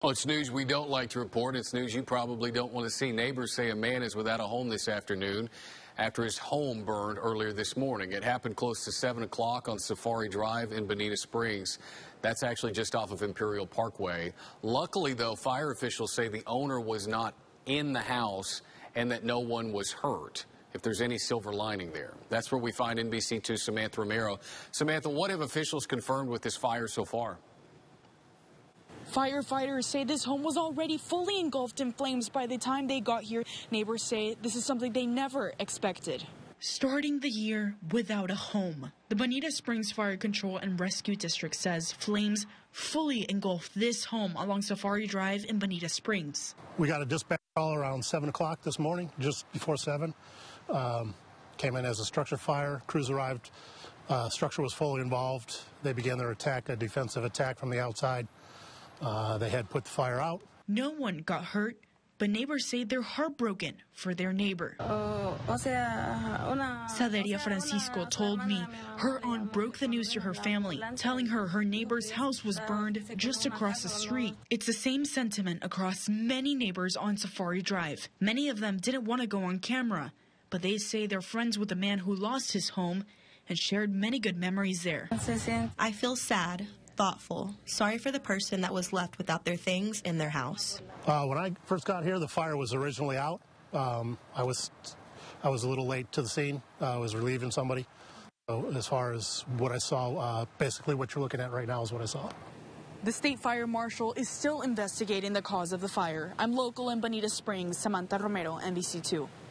Well, it's news we don't like to report. It's news you probably don't want to see. Neighbors say a man is without a home this afternoon after his home burned earlier this morning. It happened close to 7 o'clock on Safari Drive in Bonita Springs. That's actually just off of Imperial Parkway. Luckily, though, fire officials say the owner was not in the house and that no one was hurt. If there's any silver lining there. That's where we find NBC2 Samantha Romero. Samantha, what have officials confirmed with this fire so far? Firefighters say this home was already fully engulfed in flames by the time they got here. Neighbors say this is something they never expected. Starting the year without a home. The Bonita Springs Fire Control and Rescue District says flames fully engulfed this home along Safari Drive in Bonita Springs. We got a dispatch call around 7 o'clock this morning, just before 7. Came in as a structure fire. Crews arrived. Structure was fully involved. They began their attack, a defensive attack from the outside. They had put the fire out. No one got hurt, but neighbors say they're heartbroken for their neighbor. Saderia Francisco told me her aunt broke the news to her family, telling her her neighbor's house was burned just across the street. It's the same sentiment across many neighbors on Safari Drive. Many of them didn't want to go on camera, but they say they're friends with the man who lost his home and shared many good memories there. I feel sad, thoughtful, sorry for the person that was left without their things in their house. When I first got here, the fire was originally out. I was a little late to the scene. I was relieving somebody. So as far as what I saw, basically what you're looking at right now is what I saw. The state fire marshal is still investigating the cause of the fire. I'm local in Bonita Springs, Samantha Romero, NBC2.